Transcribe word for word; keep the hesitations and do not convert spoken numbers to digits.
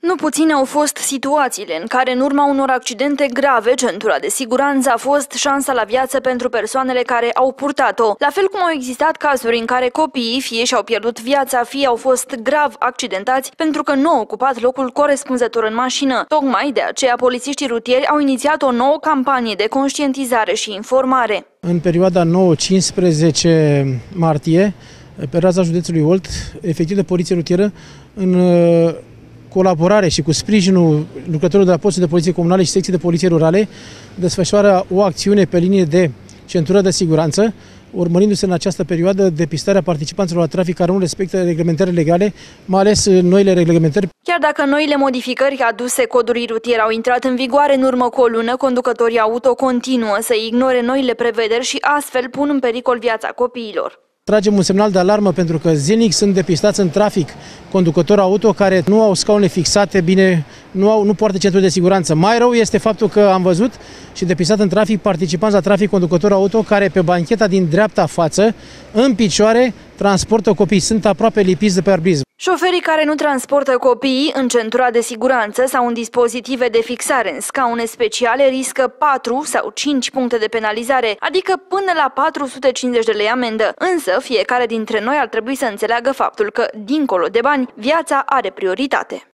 Nu puține au fost situațiile în care, în urma unor accidente grave, centura de siguranță a fost șansa la viață pentru persoanele care au purtat-o. La fel cum au existat cazuri în care copiii fie și-au pierdut viața, fie au fost grav accidentați pentru că nu au ocupat locul corespunzător în mașină. Tocmai de aceea, polițiștii rutieri au inițiat o nouă campanie de conștientizare și informare. În perioada nouă cincisprezece martie, pe raza județului Olt, efectiv de poliție rutieră, în colaborare și cu sprijinul lucrătorilor de la postul de poliție comunale și secții de poliție rurale, desfășoară o acțiune pe linie de centură de siguranță, urmărindu-se în această perioadă depistarea participanților la trafic care nu respectă reglementările legale, mai ales noile reglementări. Chiar dacă noile modificări aduse codului rutier au intrat în vigoare în urmă cu o lună, conducătorii auto continuă să ignore noile prevederi și astfel pun în pericol viața copiilor. Tragem un semnal de alarmă pentru că zilnic sunt depistați în trafic conducători auto care nu au scaune fixate bine, nu, au, nu poartă centuri de siguranță. Mai rău este faptul că am văzut și depistat în trafic participanți la trafic conducători auto care pe bancheta din dreapta față, în picioare, transportă copii. Sunt aproape lipiți de pe arbrism. Șoferii care nu transportă copiii în centura de siguranță sau în dispozitive de fixare în scaune speciale riscă patru sau cinci puncte de penalizare, adică până la patru sute cincizeci de lei amendă. Însă, fiecare dintre noi ar trebui să înțeleagă faptul că, dincolo de bani, viața are prioritate.